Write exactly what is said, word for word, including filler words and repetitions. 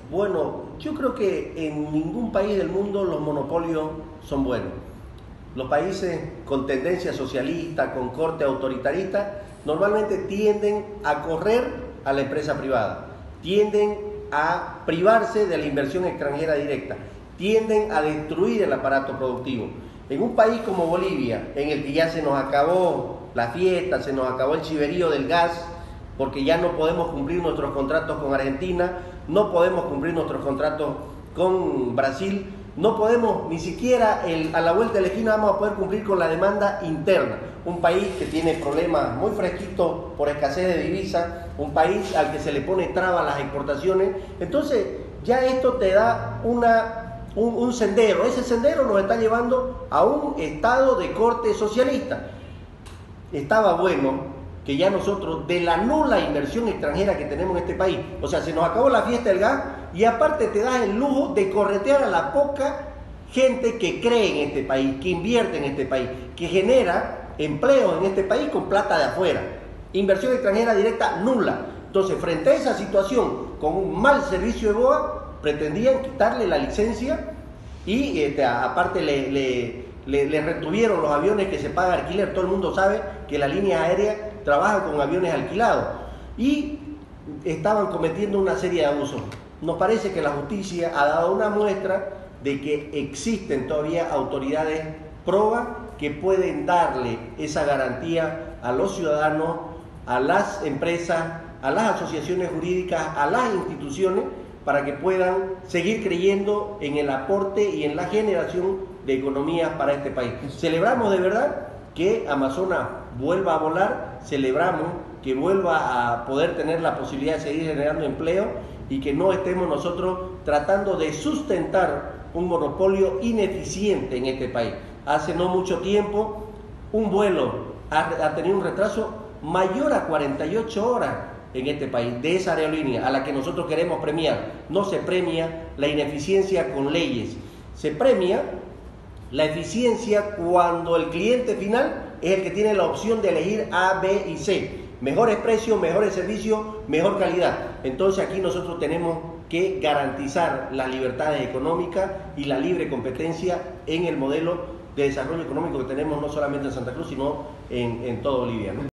Bueno, yo creo que en ningún país del mundo los monopolios son buenos. Los países con tendencia socialista, con corte autoritarista, normalmente tienden a correr a la empresa privada, tienden a privarse de la inversión extranjera directa, tienden a destruir el aparato productivo. En un país como Bolivia, en el que ya se nos acabó la fiesta, se nos acabó el chiverío del gas, porque ya no podemos cumplir nuestros contratos con Argentina, no podemos cumplir nuestros contratos con Brasil, no podemos ni siquiera el, a la vuelta de la esquina vamos a poder cumplir con la demanda interna. Un país que tiene problemas muy fresquitos por escasez de divisas, un país al que se le pone traba a las exportaciones. Entonces ya esto te da una, un, un sendero, ese sendero nos está llevando a un estado de corte socialista. Estaba bueno que ya nosotros, de la nula inversión extranjera que tenemos en este país, o sea, se nos acabó la fiesta del gas y aparte te das el lujo de corretear a la poca gente que cree en este país, que invierte en este país, que genera empleo en este país con plata de afuera. Inversión extranjera directa nula. Entonces, frente a esa situación, con un mal servicio de B O A, pretendían quitarle la licencia y este, aparte le, le, le, le retuvieron los aviones que se paga alquiler. Todo el mundo sabe que la línea aérea trabajan con aviones alquilados y estaban cometiendo una serie de abusos. Nos parece que la justicia ha dado una muestra de que existen todavía autoridades probas que pueden darle esa garantía a los ciudadanos, a las empresas, a las asociaciones jurídicas, a las instituciones, para que puedan seguir creyendo en el aporte y en la generación de economías para este país. Celebramos de verdad que Amazonas vuelva a volar, celebramos que vuelva a poder tener la posibilidad de seguir generando empleo y que no estemos nosotros tratando de sustentar un monopolio ineficiente en este país. Hace no mucho tiempo un vuelo ha, ha tenido un retraso mayor a cuarenta y ocho horas en este país, de esa aerolínea a la que nosotros queremos premiar. No se premia la ineficiencia con leyes, se premia la eficiencia cuando el cliente final es el que tiene la opción de elegir A, B y C. Mejores precios, mejores servicios, mejor calidad. Entonces aquí nosotros tenemos que garantizar las libertades económicas y la libre competencia en el modelo de desarrollo económico que tenemos no solamente en Santa Cruz, sino en, en toda Bolivia, ¿no?